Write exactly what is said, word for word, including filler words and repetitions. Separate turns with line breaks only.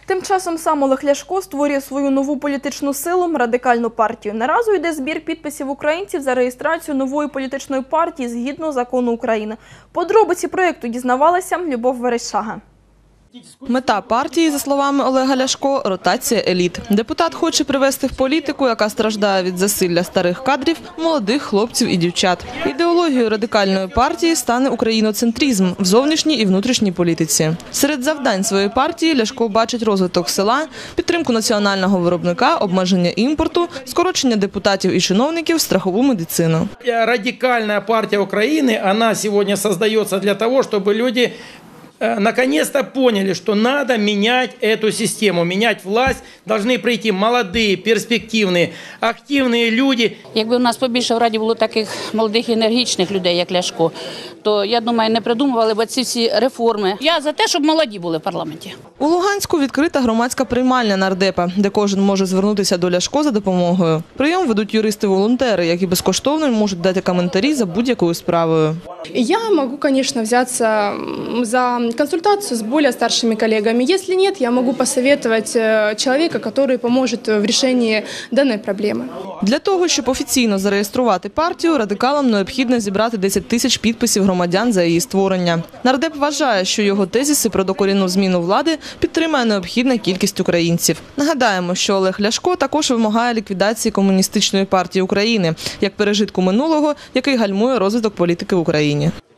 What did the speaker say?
Тим часом сам Олег Ляшко створює свою нову політичну силу – Радикальну партію. Наразі йде збір підписів українців за реєстрацію нової політичної партії згідно закону України. Подробиці проєкту дізнавалася Любов Верещага.
Мета партії, за словами Олега Ляшко, – ротація еліт. Депутат хоче привести в політику, яка страждає від засилля старих кадрів, молодих хлопців і дівчат. Ідеологією Радикальної партії стане україноцентризм в зовнішній і внутрішній політиці. Серед завдань своєї партії Ляшко бачить розвиток села, підтримку національного виробника, обмеження імпорту, скорочення депутатів і чиновників, страхову медицину.
Радикальна партія України, вона сьогодні створюється для того, щоб люди наконец-то поняли, что надо менять эту систему, менять власть. Должны прийти молодые, перспективные, активные люди.
Якби у нас побільше в Раді було таких молодих енергічних людей, як Ляшко, то, я думаю, не придумували б ці всі реформи. Я за те, щоб молоді були в парламенті.
У Луганську відкрита громадська приймальня нардепа, де кожен може звернутися до Ляшко за допомогою. Прийом ведуть юристи-волонтери, які безкоштовно можуть дати коментарі за будь-якою справою.
Я могу, конечно, взяться за консультацию с более старшими коллегами. Если нет, я могу посоветовать человека, который поможет в решении данной проблемы.
Для того, щоб офіційно зареєструвати партію, радикалам необхідно зібрати десять тисяч підписів громадян за її створення. Нардеп вважає, що його тезиси про докорінну зміну влади підтримає необхідна кількість українців. Нагадаємо, що Олег Ляшко також вимагає ліквідації Комуністичної партії України, як пережитку минулого, який гальмує розвиток політики в Україні.